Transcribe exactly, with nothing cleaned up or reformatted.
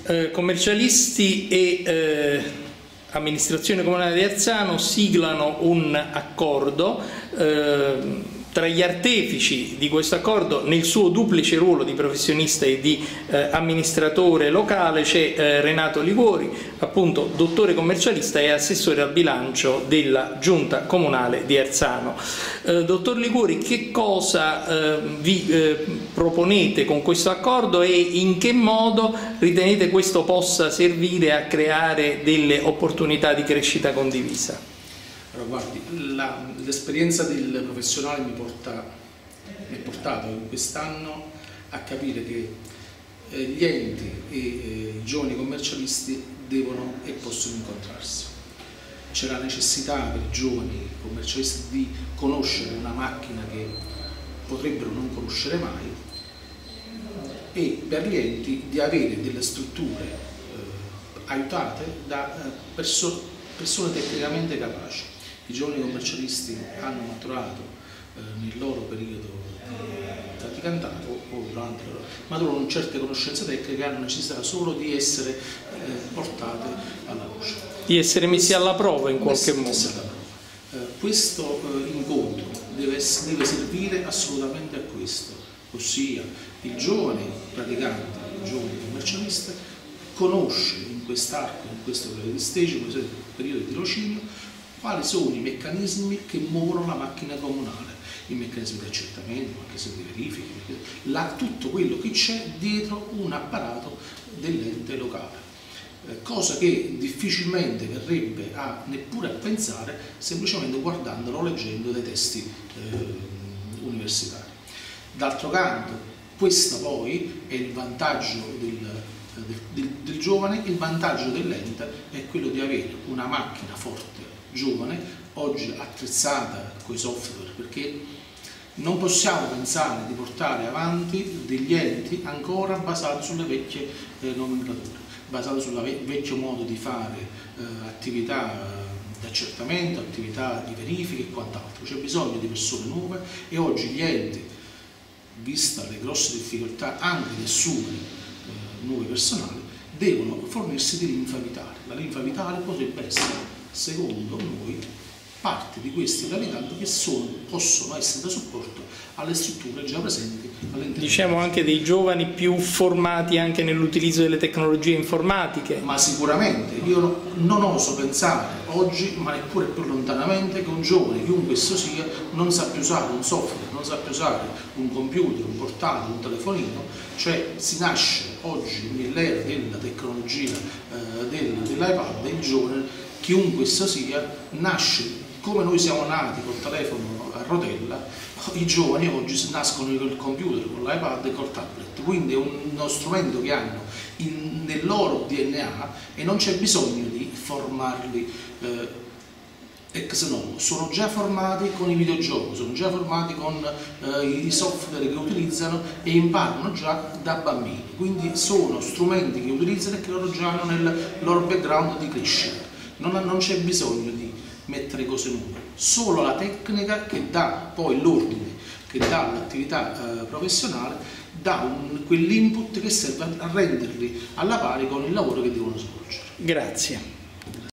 Eh, commercialisti e eh, amministrazione comunale di Arzano siglano un accordo. Eh, Tra gli artefici di questo accordo, nel suo duplice ruolo di professionista e di eh, amministratore locale, c'è eh, Renato Liguori, appunto dottore commercialista e assessore al bilancio della Giunta Comunale di Arzano. Eh, dottor Liguori, che cosa eh, vi eh, proponete con questo accordo e in che modo ritenete questo possa servire a creare delle opportunità di crescita condivisa? Allora, guardi, l'esperienza del professionale mi porta, mi ha portato in quest'anno a capire che eh, gli enti e eh, i giovani commercialisti devono e possono incontrarsi. C'è la necessità per i giovani commercialisti di conoscere una macchina che potrebbero non conoscere mai e per gli enti di avere delle strutture eh, aiutate da eh, perso persone tecnicamente capaci. I giovani commercialisti hanno maturato eh, nel loro periodo di praticantato o durante la loro maturano certe conoscenze tecniche che hanno necessità solo di essere eh, portate alla luce. Di essere messi alla prova in qualche modo. Eh, questo eh, incontro deve, deve servire assolutamente a questo, ossia il giovane praticante, il giovane commercialista conosce in quest'arco, in questo periodo di stage, in questo periodo di tirocinio, quali sono i meccanismi che muovono la macchina comunale, i meccanismi di accertamento, i meccanismi di verifica, la, tutto quello che c'è dietro un apparato dell'ente locale, eh, cosa che difficilmente verrebbe a, neppure a pensare semplicemente guardandolo o leggendo dei testi eh, universitari. D'altro canto, questo poi è il vantaggio del, del, del, del giovane, il vantaggio dell'ente è quello di avere una macchina forte, giovane, oggi attrezzata con i software, perché non possiamo pensare di portare avanti degli enti ancora basati sulle vecchie eh, nomenclature, basati sul ve vecchio modo di fare eh, attività di accertamento, attività di verifica e quant'altro. C'è bisogno di persone nuove e oggi gli enti, vista le grosse difficoltà anche di assumere eh, nuovi personali, devono fornirsi di linfa vitale. La linfa vitale potrebbe essere, secondo noi, parte di questi gravidanti che sono, possono essere da supporto alle strutture già presenti all'interno. Diciamo anche dei giovani più formati anche nell'utilizzo delle tecnologie informatiche. Ma sicuramente, io non oso pensare oggi, ma neppure più lontanamente, che un giovane, chiunque esso sia, non sa più usare un software, non sa più usare un computer, un portatile, un telefonino, cioè si nasce oggi nell'era della tecnologia eh, dell'iPad, il giovane, chiunque esso sia, nasce come noi siamo nati col telefono a rotella, i giovani oggi nascono col computer, con l'iPad e col tablet, quindi è uno strumento che hanno in, nel loro D N A e non c'è bisogno di formarli eh, ex novo, sono già formati con i videogiochi, sono già formati con eh, i software che utilizzano e imparano già da bambini, quindi sono strumenti che utilizzano e che loro già hanno nel loro background di crescita. Non, non c'è bisogno di mettere cose nuove, solo la tecnica che dà poi l'ordine, che dà l'attività eh, professionale, dà quell'input che serve a renderli alla pari con il lavoro che devono svolgere. Grazie.